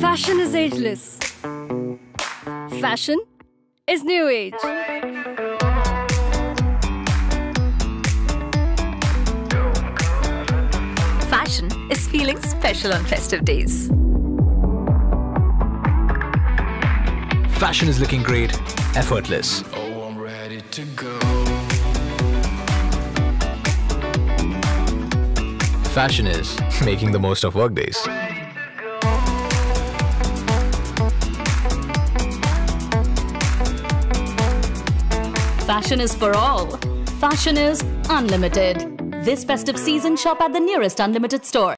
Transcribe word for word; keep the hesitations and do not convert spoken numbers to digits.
Fashion is ageless. Fashion is new age. Fashion is feeling special on festive days. Fashion is looking great, effortless. Oh, I'm ready to go. Fashion is making the most of workdays. Fashion is for all. Fashion is unlimited. This festive season, shop at the nearest Unlimited store.